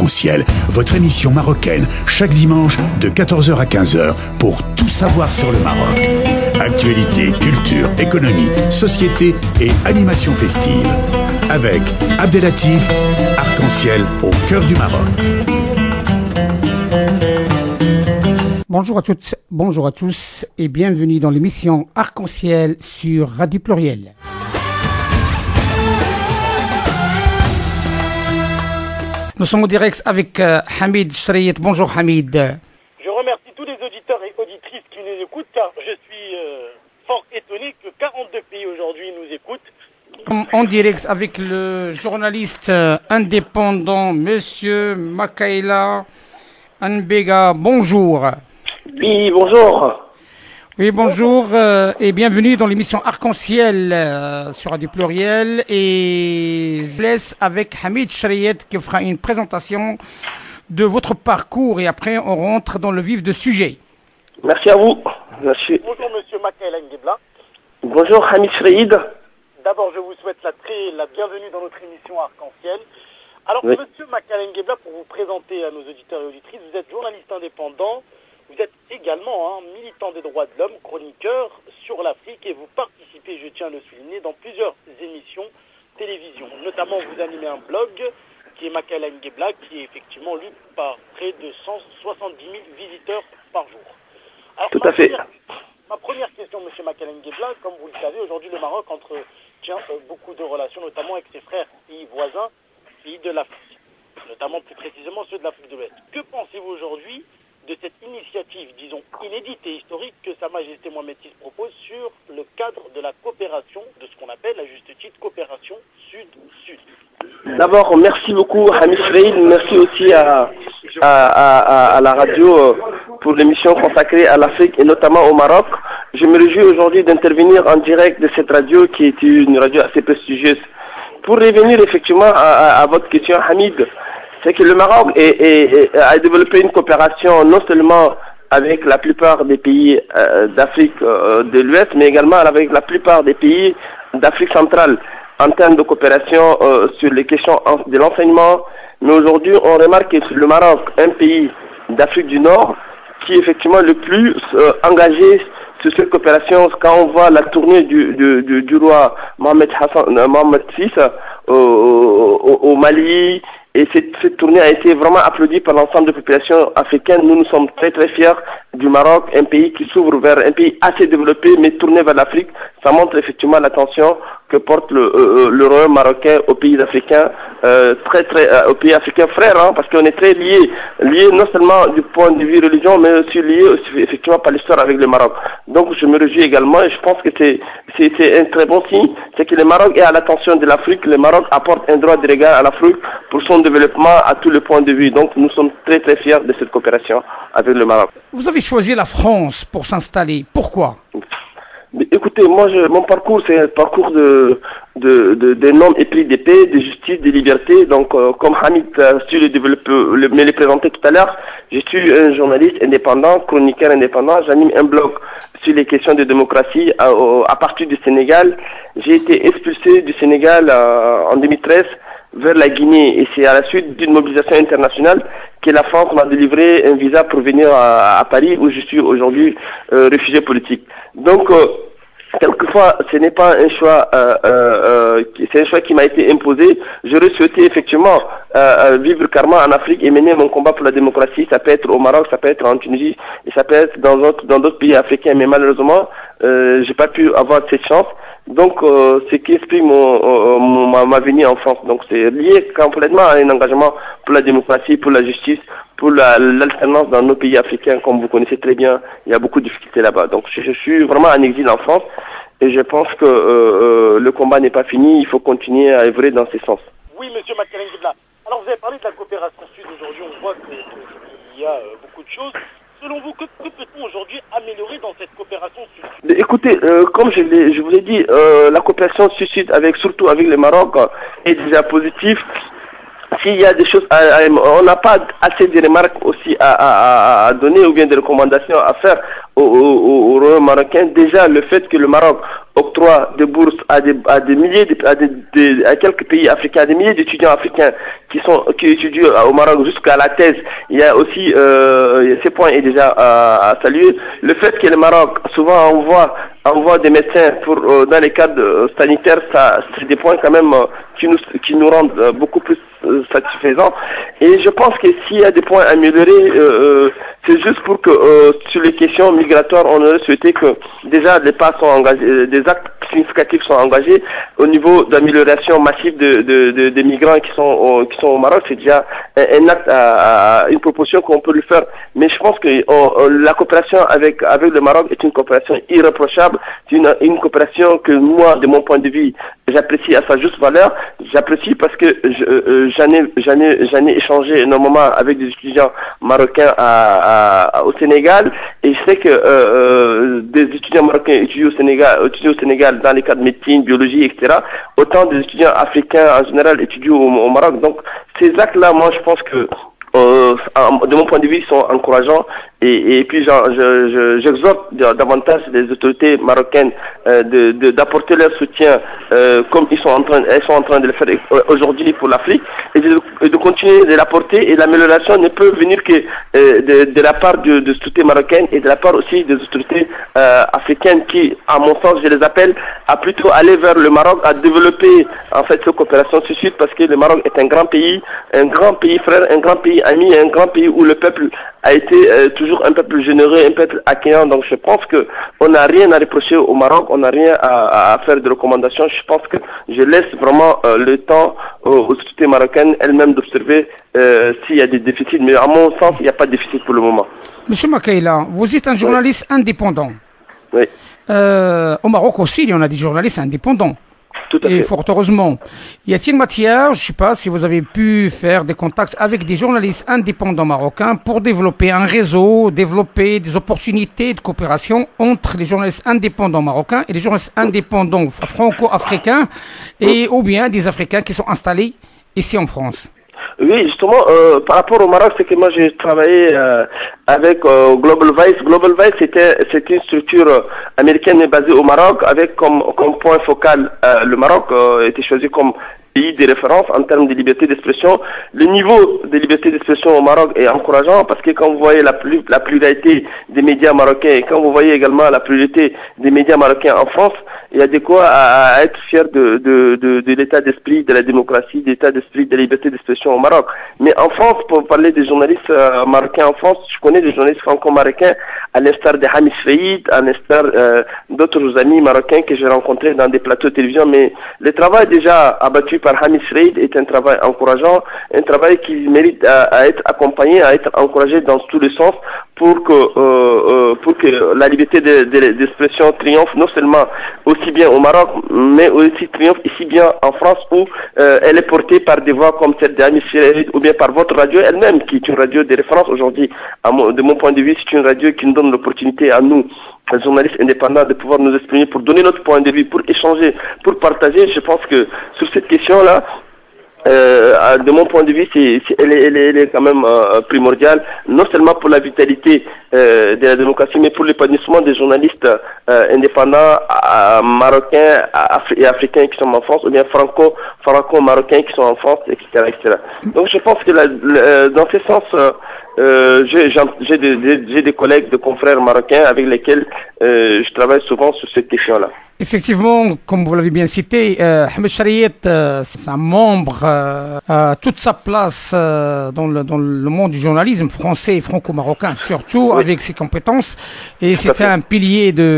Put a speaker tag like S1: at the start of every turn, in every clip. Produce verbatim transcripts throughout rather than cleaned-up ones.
S1: Arc-en-Ciel, votre émission marocaine, chaque dimanche de quatorze heures à quinze heures pour tout savoir sur le Maroc. Actualité, culture, économie, société et animation festive. Avec Abdelatif, Arc-en-Ciel au cœur du Maroc.
S2: Bonjour à toutes, bonjour à tous et bienvenue dans l'émission Arc-en-Ciel sur Radio Pluriel. Nous sommes au direct avec euh, Hamid Chreiyet. Bonjour Hamid.
S3: Je remercie tous les auditeurs et auditrices qui nous écoutent car je suis euh, fort étonné que quarante-deux pays aujourd'hui nous écoutent.
S2: En direct avec le journaliste euh, indépendant Monsieur Makaila Anbega. Bonjour.
S4: Oui, bonjour.
S2: Oui, bonjour euh, et bienvenue dans l'émission Arc-en-Ciel euh, sur Radio Pluriel. Et je laisse avec Hamid Chreiyet qui fera une présentation de votre parcours et après on rentre dans le vif du sujet.
S4: Merci à vous. Merci.
S3: Bonjour Monsieur Makaila Ngebla.
S4: Bonjour Hamid Chreiyet.
S3: D'abord, je vous souhaite la, très, la bienvenue dans notre émission Arc-en-Ciel. Alors,
S4: oui.
S3: Monsieur Makaila Ngebla, pour vous présenter à nos auditeurs et auditrices, vous êtes journaliste indépendant. Vous êtes également un militant des droits de l'homme, chroniqueur sur l'Afrique et vous participez, je tiens à le souligner, dans plusieurs émissions télévision. Notamment, vous animez un blog qui est Makaila Ngebla, qui est effectivement lu par près de cent soixante-dix mille visiteurs par jour. Alors,
S4: Tout à fait.
S3: Première, ma première question, Monsieur Makaila Ngebla, comme vous le savez, aujourd'hui le Maroc entretient beaucoup de relations, notamment avec ses frères pays voisins, pays de l'Afrique, notamment plus précisément ceux de l'Afrique de l'Ouest. Que pensez-vous aujourd'hui de cette initiative, disons, inédite et historique que Sa Majesté Mohamed six propose sur le cadre de la coopération, de ce qu'on appelle à juste titre coopération sud-sud.
S4: D'abord, merci beaucoup Hamid Chreiyet, merci aussi à, à, à, à la radio pour l'émission consacrée à l'Afrique et notamment au Maroc. Je me réjouis aujourd'hui d'intervenir en direct de cette radio qui est une radio assez prestigieuse. Pour revenir effectivement à, à, à votre question Hamid, c'est que le Maroc est, est, est, a développé une coopération non seulement avec la plupart des pays euh, d'Afrique euh, de l'Ouest, mais également avec la plupart des pays d'Afrique centrale en termes de coopération euh, sur les questions de l'enseignement. Mais aujourd'hui, on remarque que le Maroc, un pays d'Afrique du Nord, qui est effectivement le plus euh, engagé sur cette coopération. Quand on voit la tournée du, du, du, du roi Mohamed Hassan, euh, Mohamed six euh, au, au Mali, et cette, cette tournée a été vraiment applaudie par l'ensemble des populations africaines. Nous, nous sommes très très fiers du Maroc, un pays qui s'ouvre vers un pays assez développé, mais tourné vers l'Afrique. Ça montre effectivement l'attention que porte le, euh, le royaume marocain aux pays africains, euh, très très euh, aux pays africains frères, hein, parce qu'on est très liés, liés non seulement du point de vue religion, mais aussi liés aussi, effectivement par l'histoire avec le Maroc. Donc je me réjouis également et je pense que c'est c'est, c'est un très bon signe, c'est que le Maroc est à l'attention de l'Afrique. Le Maroc apporte un droit de regard à l'Afrique pour son développement à tous les points de vue. Donc nous sommes très très fiers de cette coopération avec le Maroc.
S2: Vous avez choisi la France pour s'installer. Pourquoi ?
S4: Mais écoutez, moi, je, mon parcours, c'est un parcours de, de, de, d'un homme épris de paix, de justice, de liberté. Donc, euh, comme Hamid a su le développer, le, me le présenter tout à l'heure, je suis un journaliste indépendant, chroniqueur indépendant. J'anime un blog sur les questions de démocratie à, à partir du Sénégal. J'ai été expulsé du Sénégal euh, en deux mille treize vers la Guinée. Et c'est à la suite d'une mobilisation internationale que la France m'a délivré un visa pour venir à, à Paris, où je suis aujourd'hui euh, réfugié politique. Donc, euh, quelquefois, ce n'est pas un choix, euh, euh, c'est un choix qui m'a été imposé. J'aurais souhaité effectivement euh, vivre carrément en Afrique et mener mon combat pour la démocratie. Ça peut être au Maroc, ça peut être en Tunisie, et ça peut être dans d'autres, dans d'autres pays africains. Mais malheureusement, euh, j'ai pas pu avoir cette chance. Donc, euh, c'est ce qui explique mon, euh, mon, ma, ma venue en France. Donc, c'est lié complètement à un engagement pour la démocratie, pour la justice, pour la, l'alternance dans nos pays africains. Comme vous connaissez très bien, il y a beaucoup de difficultés là-bas. Donc, je, je suis vraiment en exil en France et je pense que euh, le combat n'est pas fini. Il faut continuer à œuvrer dans ce sens.
S3: Oui, Monsieur Makaila Ngebla. Alors, vous avez parlé de la coopération sud. Aujourd'hui, on voit qu'il y a euh, beaucoup de choses. Selon vous, que, que peut-on aujourd'hui améliorer dans cette coopération sud-sud ?
S4: Écoutez, euh, comme je, l'ai, je vous l'ai dit, euh, la coopération sud-sud, avec, surtout avec le Maroc, est déjà positive. s'il y a des choses, à, à, on n'a pas assez de remarques aussi à, à, à donner ou bien des recommandations à faire au, au, au Royaume marocain. Déjà, le fait que le Maroc octroie des bourses à des, à des milliers, de, à, des, de, à quelques pays africains, à des milliers d'étudiants africains qui sont qui étudient au Maroc jusqu'à la thèse. Il y a aussi, euh, ce point est déjà à, à saluer. Le fait que le Maroc souvent envoie envoie des médecins pour euh, dans les cadres euh, sanitaires, ça c'est des points quand même euh, qui nous qui nous rendent euh, beaucoup plus euh, satisfaisants. Et je pense que s'il y a des points à améliorer, euh, c'est juste pour que euh, sur les questions migratoires, on aurait souhaité que déjà des pas sont engagés, des actes significatifs sont engagés au niveau d'amélioration massive de, de, de, des migrants qui sont au, qui sont au Maroc. C'est déjà un, un acte à, à une proposition qu'on peut lui faire. Mais je pense que on, on, la coopération avec avec le Maroc est une coopération irréprochable. C'est une, une coopération que moi, de mon point de vue, j'apprécie à sa juste valeur. J'apprécie parce que je, euh, j'en ai, j'en ai, j'en ai échangé énormément avec des étudiants marocains à, à, au Sénégal, et je sais que euh, euh, des étudiants marocains étudient au Sénégal, étudient au Sénégal dans les cas de médecine, biologie, et cetera. Autant des étudiants africains en général étudient au, au Maroc. Donc ces actes-là, moi, je pense que Euh, de mon point de vue, ils sont encourageants, et, et puis j'exhorte je, je, davantage les autorités marocaines euh, de, de, d'apporter leur soutien euh, comme ils sont en train, elles sont en train de le faire aujourd'hui pour l'Afrique, et de, de continuer de l'apporter. Et l'amélioration ne peut venir que euh, de, de la part de, de autorités marocaines et de la part aussi des autorités euh, africaines qui, à mon sens, je les appelle à plutôt aller vers le Maroc, à développer en fait cette coopération tout de suite, parce que le Maroc est un grand pays, un grand pays frère, un grand pays ami, un grand pays où le peuple a été euh, toujours un peuple généreux, un peuple accueillant. Donc je pense que on n'a rien à reprocher au Maroc, on n'a rien à, à faire de recommandations. Je pense que je laisse vraiment euh, le temps aux, aux autorités marocaines elles-mêmes d'observer euh, s'il y a des déficits. Mais à mon sens, il n'y a pas de déficit pour le moment.
S2: Monsieur Makaïla, vous êtes un journaliste oui. indépendant.
S4: Oui.
S2: Euh, au Maroc aussi, il y en a des journalistes indépendants.
S4: Tout à
S2: Et
S4: fait.
S2: fort heureusement. Y a-t-il matière, je ne sais pas si vous avez pu faire des contacts avec des journalistes indépendants marocains pour développer un réseau, développer des opportunités de coopération entre les journalistes indépendants marocains et les journalistes indépendants franco-africains, et ou bien des Africains qui sont installés ici en France?
S4: Oui, justement, euh, par rapport au Maroc, c'est que moi j'ai travaillé euh, avec euh, Global Vice. Global Vice, c'était c'était une structure euh, américaine mais basée au Maroc, avec comme, comme point focal euh, le Maroc euh, était choisi comme pays de référence en termes de liberté d'expression. Le niveau de liberté d'expression au Maroc est encourageant, parce que quand vous voyez la, plus, la pluralité des médias marocains, et quand vous voyez également la pluralité des médias marocains en France, il y a de quoi à, à être fier de, de, de, de l'état d'esprit de la démocratie, de l'état d'esprit de la liberté d'expression au Maroc. Mais en France, pour parler des journalistes euh, marocains en France, je connais des journalistes franco-marocains, à l'instar de Hamis Faïd, à l'instar euh, d'autres amis marocains que j'ai rencontrés dans des plateaux de télévision. Mais le travail déjà abattu par Hamis Faïd est un travail encourageant, un travail qui mérite à, à être accompagné, à être encouragé dans tous les sens, pour que, euh, euh, pour que la liberté d'expression de, de, triomphe non seulement aussi bien au Maroc, mais aussi triomphe ici bien en France, où euh, elle est portée par des voix comme celle d'Hamis Faïd, ou bien par votre radio elle-même, qui est une radio de référence aujourd'hui. De mon point de vue, c'est une radio qui nous donne l'opportunité à nous, les journalistes indépendants, de pouvoir nous exprimer, pour donner notre point de vue, pour échanger, pour partager. Je pense que sur cette question-là, Euh, de mon point de vue, c'est, c'est, elle, est, elle, est, elle est quand même euh, primordiale, non seulement pour la vitalité euh, de la démocratie, mais pour l'épanouissement des journalistes euh, indépendants euh, marocains Af- et africains qui sont en France, ou bien franco, franco-marocains qui sont en France, et cetera, et cetera. Donc je pense que la, la, dans ce sens, euh, euh, j'ai, j'ai, des, j'ai des collègues, des confrères marocains avec lesquels euh, je travaille souvent sur cette question-là.
S2: Effectivement, comme vous l'avez bien cité, euh, Hamed Chariet, euh, c'est un membre euh, à toute sa place euh, dans, le, dans le monde du journalisme français et franco-marocain, surtout oui. avec ses compétences. Et c'était un pilier de,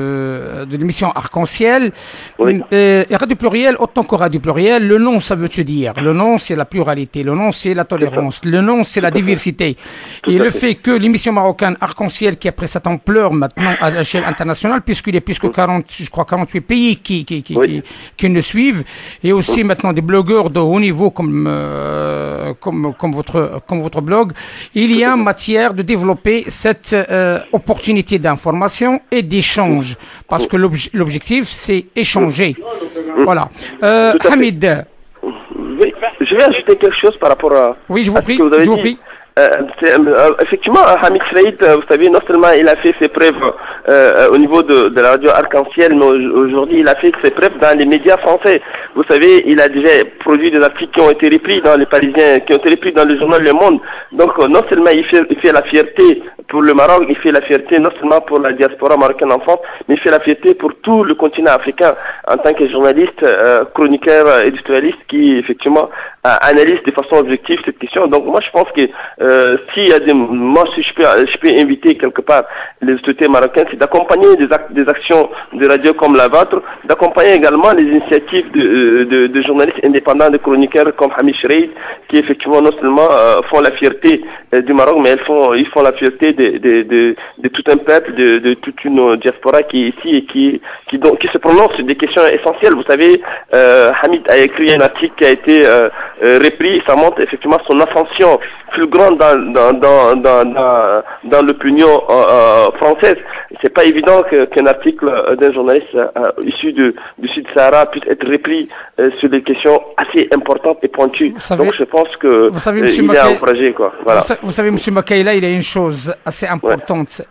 S2: de l'émission Arc-en-Ciel. Oui. Et, et Radio Pluriel, autant que Radio Pluriel, le nom, ça veut te dire. Le nom, c'est la pluralité. Le nom, c'est la tolérance. Le nom, c'est la diversité. Et le fait que l'émission marocaine Arc-en-Ciel, qui a pris cette ampleur maintenant à l'échelle internationale, puisqu'il y a plus que quarante, je crois, quarante-huit pays qui, qui, qui, oui. qui, qui nous suivent, et aussi maintenant des blogueurs de haut niveau comme, euh, comme, comme, votre, comme votre blog, il y a matière de développer cette euh, opportunité d'information et d'échange, parce que l'obj- l'objectif c'est échanger. Voilà. Euh, Hamid.
S4: Oui, je vais ajouter quelque chose par rapport à,
S2: oui, je vous
S4: à ce
S2: prie,
S4: que vous avez
S2: je vous
S4: dit.
S2: prie.
S4: Euh, euh, effectivement, Hamid Sreid, vous savez, non seulement il a fait ses preuves euh, au niveau de, de la radio Arc-en-Ciel, mais aujourd'hui il a fait ses preuves dans les médias français. Vous savez, il a déjà produit des articles qui ont été repris dans les Parisiens, qui ont été repris dans le journal Le Monde. Donc euh, non seulement il fait, il fait la fierté pour le Maroc, il fait la fierté non seulement pour la diaspora marocaine en France, mais il fait la fierté pour tout le continent africain en tant que journaliste, euh, chroniqueur, éditorialiste qui effectivement euh, analyse de façon objective cette question. Donc moi je pense que euh, s'il y a des, moi si je peux, je peux inviter quelque part les autorités marocaines, c'est d'accompagner des, ac des actions de radio comme la vôtre, d'accompagner également les initiatives de, de, de journalistes indépendants, de chroniqueurs comme Hamid Sreid, qui effectivement non seulement euh, font la fierté euh, du Maroc, mais elles font, ils font la fierté de, de, de, de tout un peuple, de, de toute une diaspora qui est ici et qui, qui, donc, qui se prononce sur des questions essentielles. Vous savez, euh, Hamid a écrit un article qui a été euh, euh, repris, ça montre effectivement son ascension fulgurante dans, dans, dans, dans, dans, dans l'opinion euh, française. C'est pas évident qu'un qu article d'un journaliste euh, issu de, du Sud-Sahara puisse être repris euh, sur des questions assez importantes et pointues. Savez, donc je pense que
S2: vous savez,
S4: euh, il
S2: Maka...
S4: est encouragé, quoi. Voilà.
S2: Vous, sa vous savez, M. Makaïla, il y a une chose assez importante.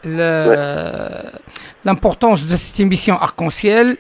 S2: L'importance ouais. de cette émission Arc-en-Ciel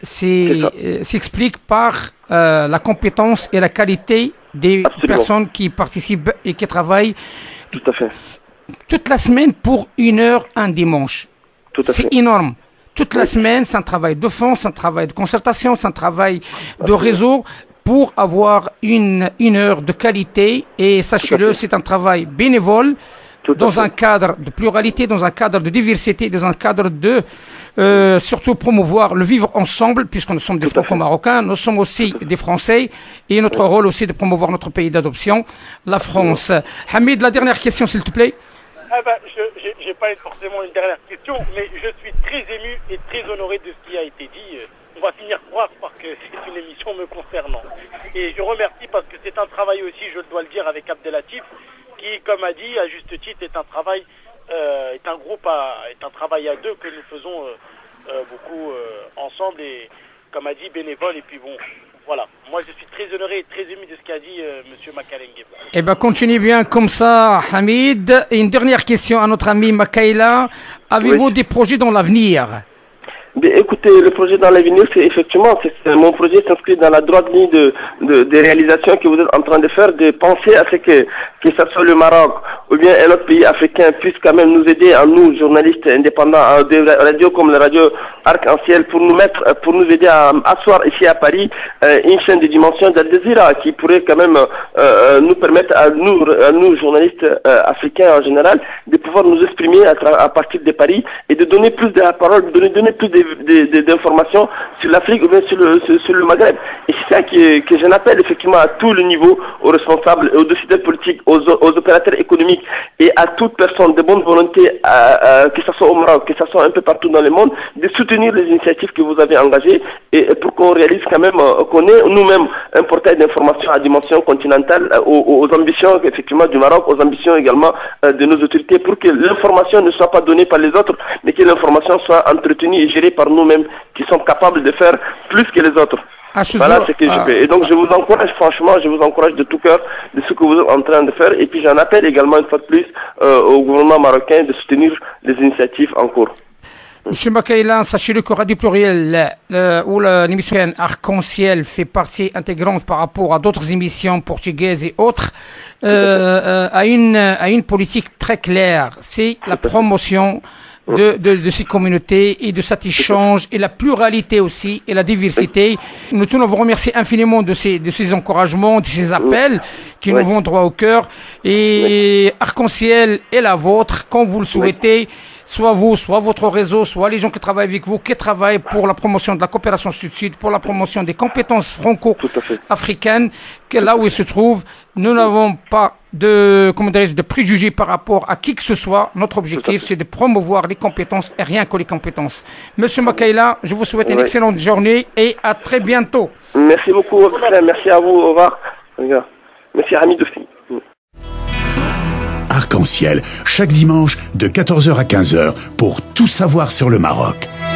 S2: s'explique euh, par euh, la compétence et la qualité des Absolument. personnes qui participent et qui travaillent
S4: Tout à fait.
S2: toute la semaine pour une heure un dimanche. C'est énorme. Toute oui. la semaine, c'est un travail de fond, c'est un travail de concertation, c'est un travail de réseau pour avoir une, une heure de qualité. Et sachez-le, c'est un travail bénévole Tout dans un cadre de pluralité, dans un cadre de diversité, dans un cadre de euh, surtout promouvoir le vivre ensemble, puisque nous sommes des Franco-Marocains, nous sommes aussi des Français, et notre rôle aussi de promouvoir notre pays d'adoption, la France. Hamid, la dernière question, s'il te plaît.
S3: Ah ben, je n'ai pas forcément une dernière question, mais je suis très ému et très honoré de ce qui a été dit. On va finir par croire que c'est une émission me concernant. Et je remercie parce que c'est un travail aussi, je dois le dire, avec Abdelatif, qui, comme a dit, à juste titre, est un travail, euh, est un groupe, à, est un travail à deux que nous faisons euh, euh, beaucoup euh, ensemble et, comme a dit, bénévole. Et puis bon, voilà. Moi, je suis très honoré et très ému de ce qu'a dit euh, M. Makalengue.
S2: Eh bien, continuez bien comme ça, Hamid. Et une dernière question à notre ami Makaïla. Avez-vous oui. des projets dans l'avenir?
S4: Bien, écoutez, le projet dans l'avenir, c'est effectivement, c'est mon projet s'inscrit dans la droite ligne de, de, des réalisations que vous êtes en train de faire, de penser à ce que, que ce soit le Maroc ou bien un autre pays africain puisse quand même nous aider, à nous, journalistes indépendants, à des radios comme la radio Arc-en-Ciel, pour nous mettre, pour nous aider à asseoir ici à Paris euh, une chaîne de dimension d'Al Jazeera qui pourrait quand même euh, nous permettre à nous, à nous journalistes euh, africains en général, de pouvoir nous exprimer à, à partir de Paris et de donner plus de la parole, de donner, donner plus de d'informations sur l'Afrique ou bien sur le, sur, sur le Maghreb. Et c'est ça que, que j'en appelle effectivement à tout le niveau, aux responsables, aux décideurs politiques, aux, aux opérateurs économiques et à toute personne de bonne volonté, à, à, que ce soit au Maroc, que ce soit un peu partout dans le monde, de soutenir les initiatives que vous avez engagées et pour qu'on réalise quand même, qu'on ait nous-mêmes un portail d'information à dimension continentale aux, aux ambitions effectivement du Maroc, aux ambitions également de nos autorités pour que l'information ne soit pas donnée par les autres, mais que l'information soit entretenue et gérée par nous-mêmes qui sommes capables de faire plus que les autres.
S2: Ah,
S4: voilà ce que ah, je fais. Et donc je vous encourage, franchement, je vous encourage de tout cœur de ce que vous êtes en train de faire. Et puis j'en appelle également une fois de plus euh, au gouvernement marocain de soutenir les initiatives en cours.
S2: Monsieur Makaïla, sachez-le que Radio Pluriel, euh, où l'émission Arc-en-Ciel fait partie intégrante par rapport à d'autres émissions portugaises et autres, euh, euh, a, une, a une politique très claire. C'est la promotion De, de, de ces communautés et de cet échange et la pluralité aussi et la diversité. Nous tenons à vous remercier infiniment de ces, de ces encouragements, de ces appels qui nous vont droit au cœur. Et Arc-en-Ciel est la vôtre, quand vous le souhaitez, soit vous, soit votre réseau, soit les gens qui travaillent avec vous, qui travaillent pour la promotion de la coopération sud-sud, pour la promotion des compétences franco-africaines, que là où ils se trouvent, nous n'avons pas de, comment dirais-je, de préjugés par rapport à qui que ce soit. Notre objectif, c'est de promouvoir les compétences et rien que les compétences. Monsieur Makaïla, je vous souhaite une ouais. excellente journée et à très bientôt.
S4: Merci beaucoup, merci à vous, au revoir. Merci Hamid aussi.
S1: Arc-en-Ciel, chaque dimanche de quatorze heures à quinze heures pour tout savoir sur le Maroc.